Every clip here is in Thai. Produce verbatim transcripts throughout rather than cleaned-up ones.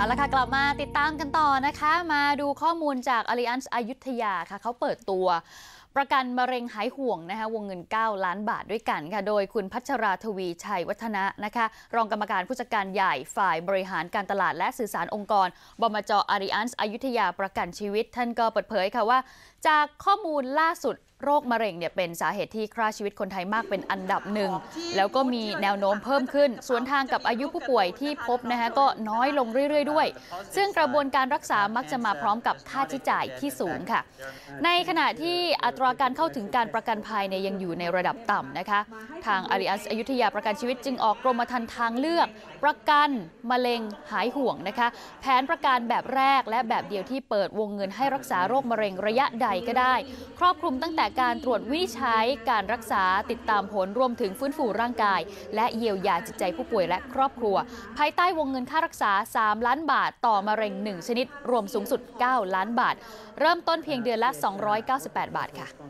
ละค่ะกลับมาติดตามกันต่อนะคะมาดูข้อมูลจาก Allianz อยุธยาค่ะเขาเปิดตัวประกันมะเร็งหายห่วงนะคะวงเงินเก้าล้านบาทด้วยกันค่ะโดยคุณพัชราทวีชัยวัฒนะนะคะรองกรรมการผู้จัดการใหญ่ฝ่ายบริหารการตลาดและสื่อสารองค์กรบมจ. Allianz อยุธยาประกันชีวิตท่านก็เปิดเผยค่ะว่าจากข้อมูลล่าสุดโรคมะเร็งเนี่ยเป็นสาเหตุที่ฆ่าชีวิตคนไทยมากเป็นอันดับหนึ่งแล้วก็มีแนวโน้มเพิ่มขึ้นสวนทางกับอายุผู้ป่วยที่พบนะคะก็น้อยลงเรื่อยๆด้วยซึ่งกระบวนการรักษามักจะมาพร้อมกับค่าใช้จ่ายที่สูงค่ะในขณะที่อัตราการเข้าถึงการประกันภัยเนี่ยยังอยู่ในระดับต่ำนะคะทาง Allianz อยุธยาประกันชีวิตจึงออกกรมธรรม์ทางเลือกประกันมะเร็งหายห่วงนะคะแผนประกันแบบแรกและแบบเดียวที่เปิดวงเงินให้รักษาโรคมะเร็งระยะใดก็ได้ครอบคลุมตั้งแต่การตรวจวินิจฉัยการรักษาติดตามผลรวมถึงฟื้นฟูร่างกายและเยียวยาจิตใจผู้ป่วยและครอบครัวภายใต้วงเงินค่ารักษาสามล้านบาทต่อมะเร็งหนึ่งชนิดรวมสูงสุดเก้าล้านบาทเริ่มต้นเพียงเดือนละสองร้อยเก้าสิบแปดบาทค่ะ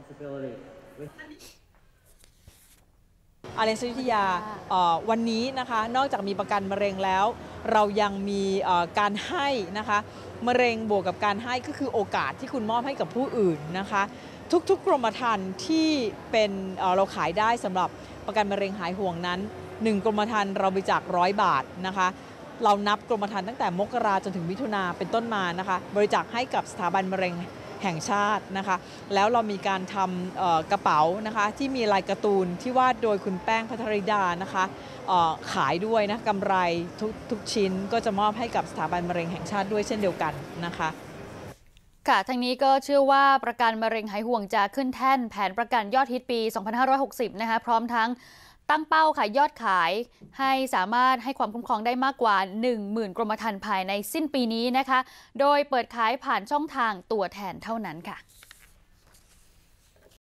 Allianz อยุธยาวันนี้นะคะนอกจากมีประกันมะเร็งแล้วเรายังมีการให้นะคะมะเร็งบวกกับการให้ก็คือโอกาสที่คุณมอบให้กับผู้อื่นนะคะทุกๆกรมธรรม์ที่เป็นเราขายได้สำหรับประกันมะเร็งหายห่วงนั้นหนึ่งกรมธรรม์เราบริจาคร้อยบาทนะคะเรานับกรมธรรม์ตั้งแต่มกราจนถึงมิถุนาเป็นต้นมานะคะบริจาคให้กับสถาบันมะเร็งแห่งชาตินะคะแล้วเรามีการทำกระเป๋านะคะที่มีลายการ์ตูนที่วาดโดยคุณแป้งพัทริดานะคะขายด้วยนะกำไรทุกทุกชิ้นก็จะมอบให้กับสถาบันมะเร็งแห่งชาติด้วยเช่นเดียวกันนะคะค่ะทั้งนี้ก็เชื่อว่าประกันมะเร็งหายห่วงจะขึ้นแท่นแผนประกันยอดฮิตปี สองพันห้าร้อยหกสิบ นะคะพร้อมทั้งตั้งเป้าค่ะยอดขายให้สามารถให้ความคุ้มครองได้มากกว่า หนึ่งหมื่น กรมธรรม์ภายในสิ้นปีนี้นะคะโดยเปิดขายผ่านช่องทางตัวแทนเท่านั้นค่ะ